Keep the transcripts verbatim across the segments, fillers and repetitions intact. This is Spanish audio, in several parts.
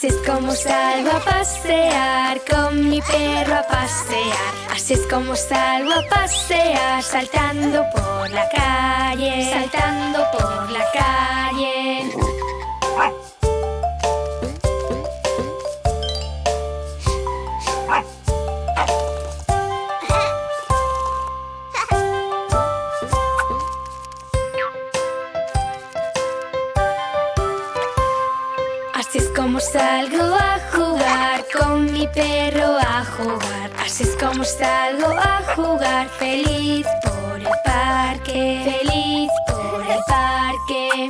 Así es como salgo a pasear, con mi perro a pasear. Así es como salgo a pasear, saltando por la calle, saltando por la calle. Así es como salgo a jugar, con mi perro a jugar. Así es como salgo a jugar, feliz por el parque, feliz por el parque.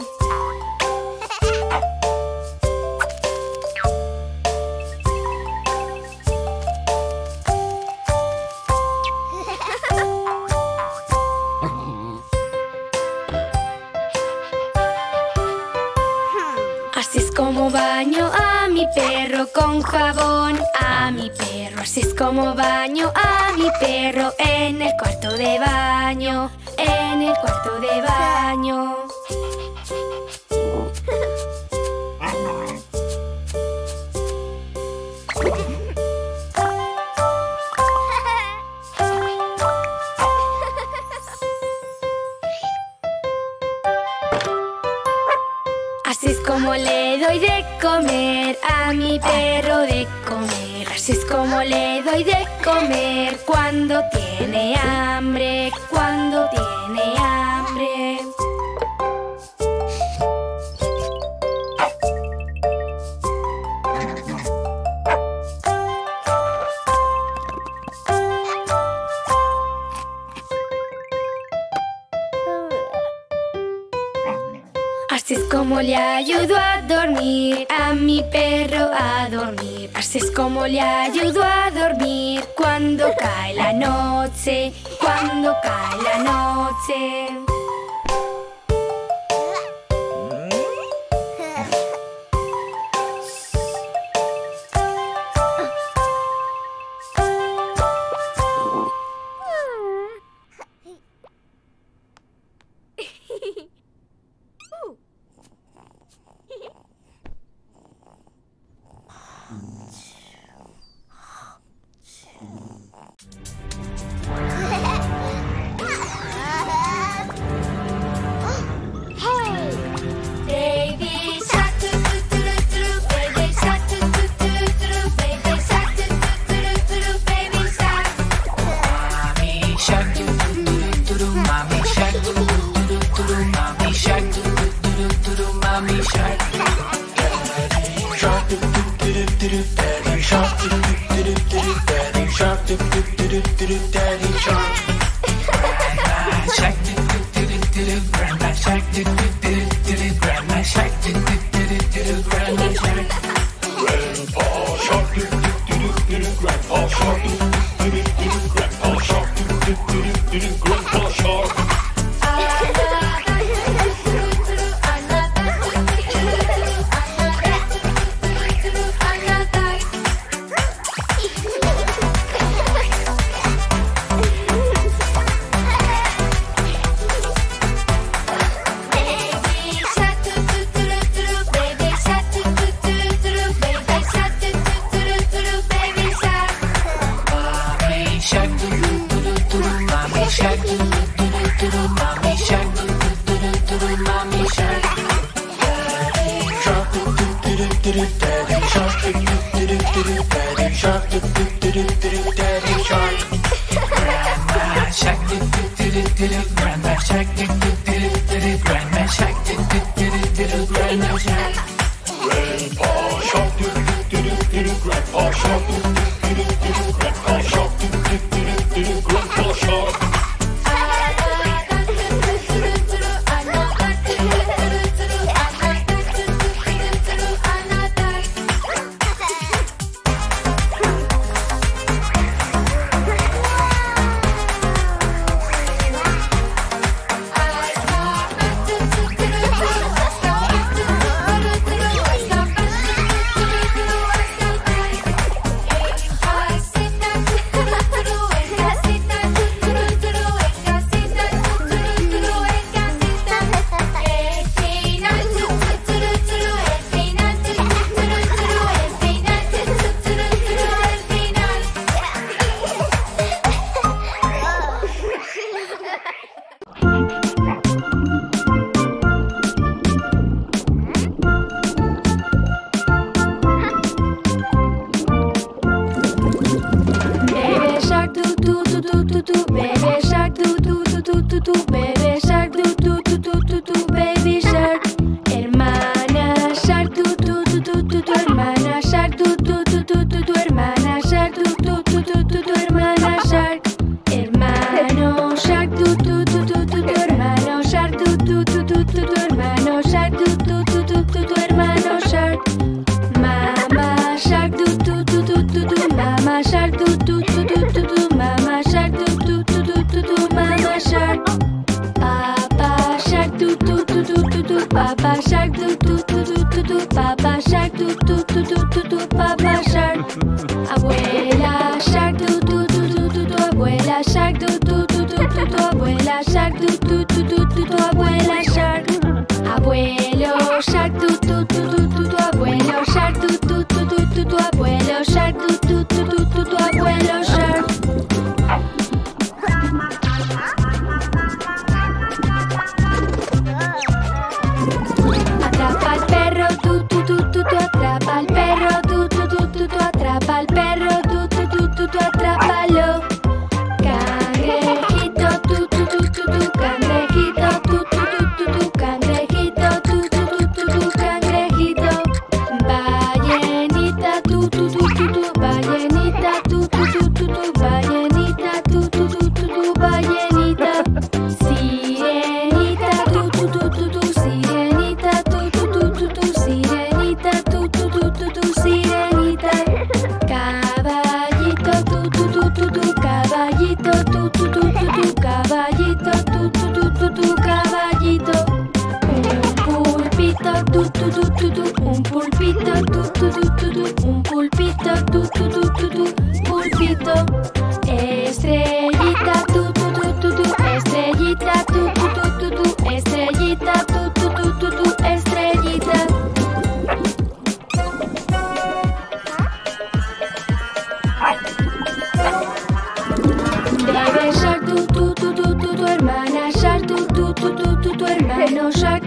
Así es como baño a mi perro con jabón a mi perro. Así es como baño a mi perro en el cuarto de baño, en el cuarto de baño. Así es como le doy de comer a mi perro de comer. Así es como le doy de comer cuando tiene hambre, cuando tiene hambre. Así es como le ayudo a dormir a mi perro a dormir. Así es como le ayudo a dormir cuando cae la noche, cuando cae la noche. Mama shark, do do do do do do. Mama shark, do do do do do do. Mama shark. Papa shark, do do do do do do. Papa shark, do do do do do do. Papa shark, do do do do do do. Papa shark. Abuela shark, do do do do do do. Abuela shark, do do do do do do. Abuela shark, do do do do do do. Abuela shark. Abuelo shark, do do do do do do. Abuelo shark, do do do do do do. Abuelo shark, do do do do do do. Abuelo shark. Atrapa al perro, du du du du du. Atrapa al perro, du du du du du. Atrapa al perro, du du du du du. Atrápalo. Cangrejito, du du du du du. Cangrejito, du du du du du. Cangrejito, du du du du du. Cangrejito. Ballenita, du du du du du. Ballenita, du du du du du. Ballenita, du du du du du. Ballenita. Sirenita, du du du du du. Sirenita, du du du du du. Sirenita, du du du du du. Sirenita. Caballito, du du du du du. Caballito, du du du du du. Caballito, du du du du du. Caballito. Un pulpito, du du du du du. Un pulpito, du du du du du. Un pulpito, du du du du du. Pulpito. Estrellita, du du du du du. Estrellita, du du du du du. Estrellita, du du du du du. Estrellita. Baby shark, du du du du du. Tu hermana shark, du du du du du. Tu hermano shark,